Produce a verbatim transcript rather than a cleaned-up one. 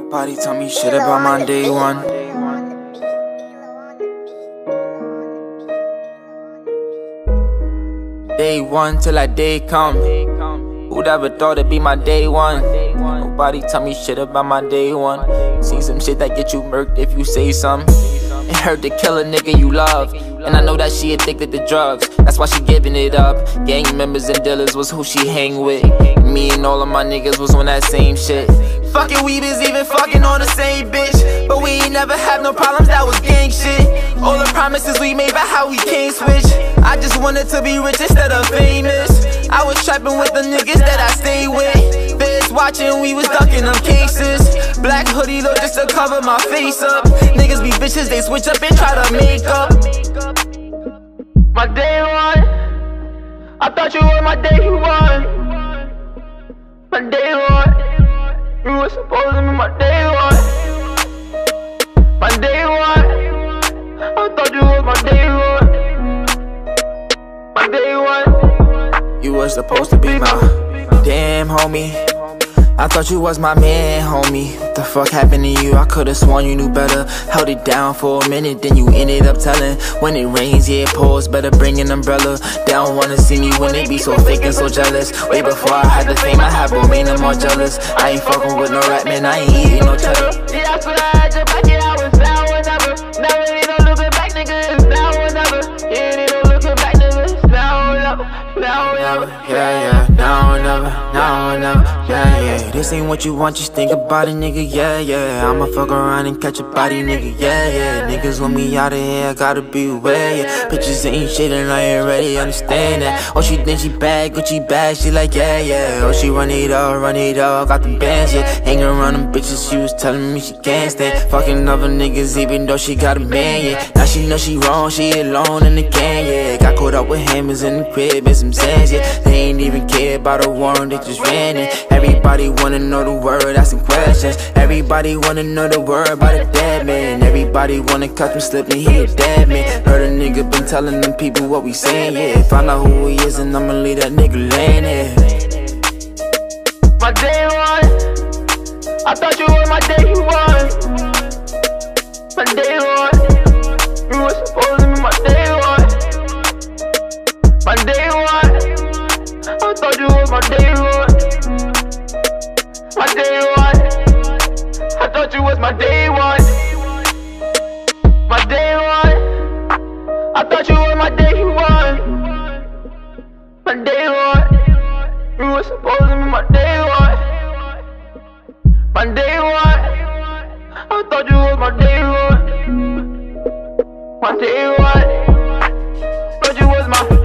Nobody tell me shit about my day one. Day one till that day come. Who'd ever thought it'd be my day one? Nobody tell me shit about my day one. See some shit that get you murked if you say some. It hurt to kill a nigga you love, and I know that she addicted to drugs. That's why she giving it up. Gang members and dealers was who she hang with. Me and all of my niggas was on that same shit. Fucking we was even fucking on the same bitch, but we ain't never had no problems, that was gang shit. All the promises we made about how we can't switch. I just wanted to be rich instead of famous. I was trapping with the niggas that I stay with. Feds watching, we was ducking them cases. Black hoodie though just to cover my face up. Niggas be bitches, they switch up and try to make up. My day one, I thought you were my day one. My day one, you were supposed to be my day one. My day one, I thought you were my day one. My day one, you were supposed to be my damn homie. I thought you was my man, homie. What the fuck happened to you? I could've sworn you knew better. Held it down for a minute, then you ended up telling. When it rains, yeah, it pours, better bring an umbrella. They don't wanna see me when they be so fake and so jealous. Way before I had the fame, I had Romaine and more jealous. I ain't fucking with no rap, man, I ain't eating no cheddar. Yeah, I swear I had your back, yeah, I was now or never. Now it ain't no looking back, nigga, it's now or never. Yeah, it ain't no looking back, nigga, it's now or never. Now or never, yeah, yeah, now or never, now or never, yeah, yeah. This ain't what you want, just think about it, nigga, yeah, yeah. I'ma fuck around and catch a body, nigga, yeah, yeah. Niggas want me out of here, I gotta be aware, yeah. Bitches ain't shit and I ain't ready, understand that. Oh, she think she bad, Gucci bad, she like, yeah, yeah. Oh, she run it up, run it up, got them bands, yeah. Hanging around them bitches, she was telling me she can't stand. Fucking other niggas even though she got a man, yeah. Now she know she wrong, she alone in the can, yeah. Got caught up with hammers in the crib and some sands, yeah. They ain't even care about a warrant, they just ran it. Everybody wanna know the word, asking questions. Everybody wanna know the word about a dead man. Everybody wanna catch him slipping, he a dead man. Heard a nigga been telling them people what we saying, yeah. Find out who he is and I'ma leave that nigga laying there. My day one, I thought you were my day one. My day one, you were supposed to be my day one. My day one, I thought you were my day one. My day one, I thought you was my day one. My day one, I thought you were my day one. My day one, you were supposed to be my day one. My day one, I thought you was my day one. My day one, thought you was my